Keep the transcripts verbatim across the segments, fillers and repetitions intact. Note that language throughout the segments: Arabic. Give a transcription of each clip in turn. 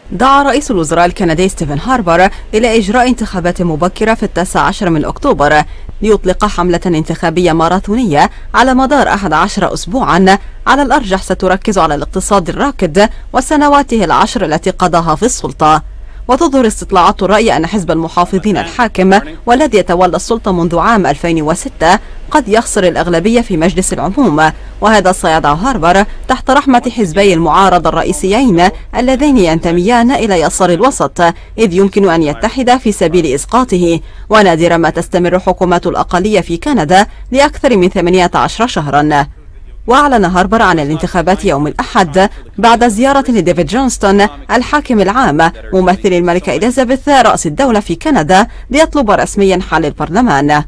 دعا رئيس الوزراء الكندي ستيفن هاربر إلى إجراء انتخابات مبكرة في التاسع عشر من أكتوبر ليطلق حملة انتخابية ماراثونية على مدار أحد عشر أسبوعا على الأرجح ستركز على الاقتصاد الراكد وسنواته العشر التي قضاها في السلطة. وتظهر استطلاعات الرأي أن حزب المحافظين الحاكم والذي يتولى السلطة منذ عام ألفين وستة قد يخسر الأغلبية في مجلس العموم، وهذا سيضع هاربر تحت رحمة حزبي المعارضة الرئيسيين اللذين ينتميان إلى يسار الوسط، إذ يمكن أن يتحدا في سبيل إسقاطه. ونادرا ما تستمر حكومات الأقلية في كندا لأكثر من ثمانية عشر شهرا. وأعلن هاربر عن الانتخابات يوم الأحد بعد زيارة لديفيد جونستون الحاكم العام ممثل الملكة إليزابيث رأس الدولة في كندا ليطلب رسميا حل البرلمان.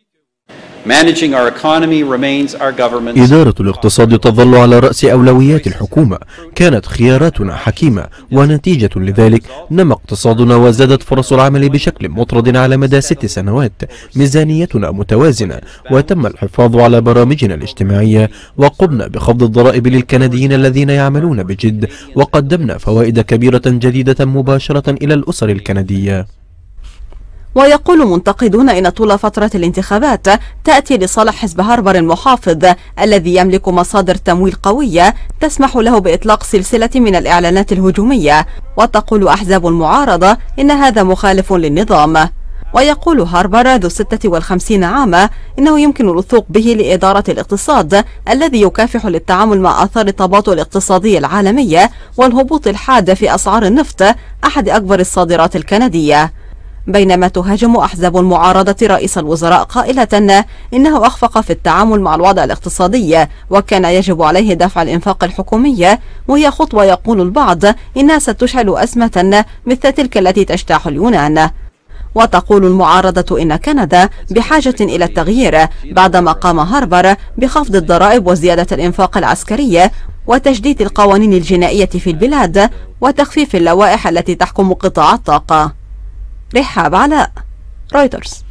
إدارة الاقتصاد تظل على رأس أولويات الحكومة، كانت خياراتنا حكيمة، ونتيجة لذلك نمى اقتصادنا وزادت فرص العمل بشكل مطرد على مدى ست سنوات. ميزانيتنا متوازنة، وتم الحفاظ على برامجنا الاجتماعية، وقمنا بخفض الضرائب للكنديين الذين يعملون بجد، وقدمنا فوائد كبيرة جديدة مباشرة إلى الأسر الكندية. ويقول منتقدون إن طول فترة الانتخابات تأتي لصالح حزب هاربر المحافظ الذي يملك مصادر تمويل قوية تسمح له بإطلاق سلسلة من الإعلانات الهجومية. وتقول أحزاب المعارضة إن هذا مخالف للنظام. ويقول هاربر ذو ستة وخمسين عاما إنه يمكن الوثوق به لإدارة الاقتصاد الذي يكافح للتعامل مع آثار التباطؤ الاقتصادي العالمي والهبوط الحاد في أسعار النفط أحد أكبر الصادرات الكندية. بينما تهاجم أحزاب المعارضة رئيس الوزراء قائلة إنه أخفق في التعامل مع الوضع الاقتصادي وكان يجب عليه دفع الإنفاق الحكومي، وهي خطوة يقول البعض إنها ستشعل أزمة مثل تلك التي تجتاح اليونان. وتقول المعارضة إن كندا بحاجة إلى التغيير بعدما قام هاربر بخفض الضرائب وزيادة الإنفاق العسكري وتجديد القوانين الجنائية في البلاد وتخفيف اللوائح التي تحكم قطاع الطاقة. رحاب علاء، رويترز.